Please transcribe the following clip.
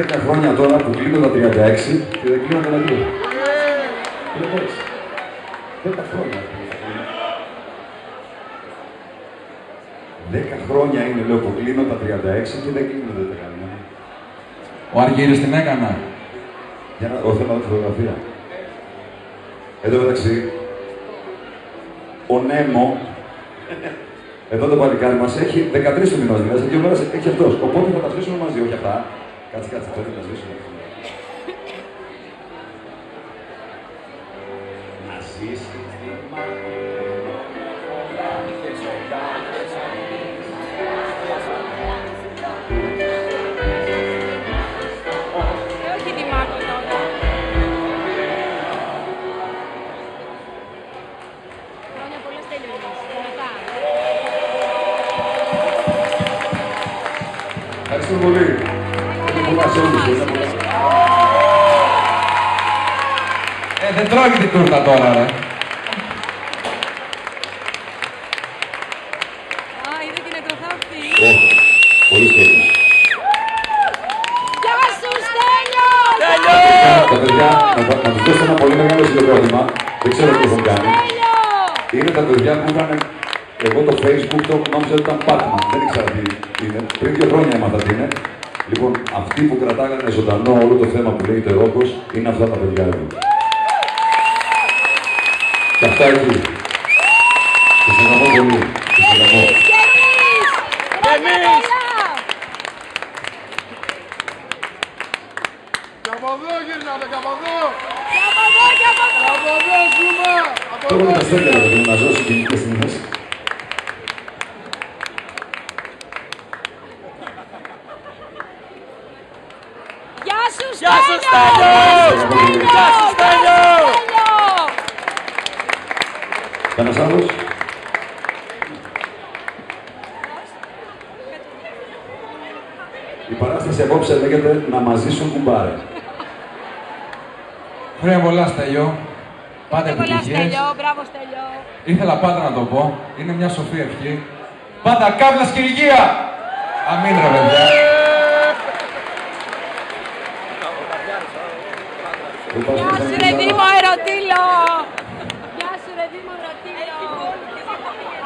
10 χρόνια τώρα που κλείνω τα 36 και δεν κλείνω κανένα δύο. 10 χρόνια. 10 χρόνια είναι, λέω, που κλείνω τα 36 και δεν κλείνω τα 10. Ο Αργύρης την έκανα. Για να δω θέμα τη φωτογραφία. Εδώ μεταξύ, ο Νέμο, εδώ το παλικάρι μας έχει 13 του μηνός, δηλαδή σε 2 μέρες έχει αυτός. Οπότε θα τα σβήσουμε μαζί, όχι αυτά. Κάτσε, πρέπει να τα σβήσουμε. Να ζήσεις τη μάχη. Ευχαριστώ πολύ. Είναι πολλά σε όλους. Δεν τρώγει την τούρτα τώρα, ρε. Είδε την εκτροφά αυτή. Πολύ σκέφτος. Γεια σου, Στέλιο! Τα παιδιά, να τους δώσω ένα πολύ μεγάλο συγκεκρότημα. Δεν ξέρω τι έχουν κάνει. Είναι τα παιδιά που είχαν. Εγώ το Facebook το νόμιζα ότι ήταν Batman. Δεν ήξερα τι είναι. Πριν 2 χρόνια έμαθα τι είναι. Λοιπόν, αυτοί που κρατάγανε ζωντανό όλο το θέμα που λέγεται Ρόκος είναι αυτά τα παιδιά εδώ. Και αυτά εκεί. Και σε αγαπώ πολύ. Και σε αγαπώ. Εμείς! Και από εδώ γυρνάμε, και από εδώ! Και από εδώ, και από εδώ! Από εδώ ζούμε! Τώρα με τα στέλνια εδώ, να ζω συγκινητικές στιγμές. Γεια σου, Στέλιο! Γεια σου, Στέλιο! Κανένας άλλος? Η παράσταση απόψε λέγεται «Να μας ζήσουν κουμπάρε». Χρόνια πολλά, Στέλιο. Πάντα επιτυχίες. Μπράβο, Στέλιο. Ήθελα πάντα να το πω. Είναι μια σοφή ευχή. Πάντα κάβλας και υγεία! Αμήν, ρε παιδιά. Γεια σου, ρε Δήμο Ερωτήλο! Γεια σου, ρε Δήμο Ερωτήλο!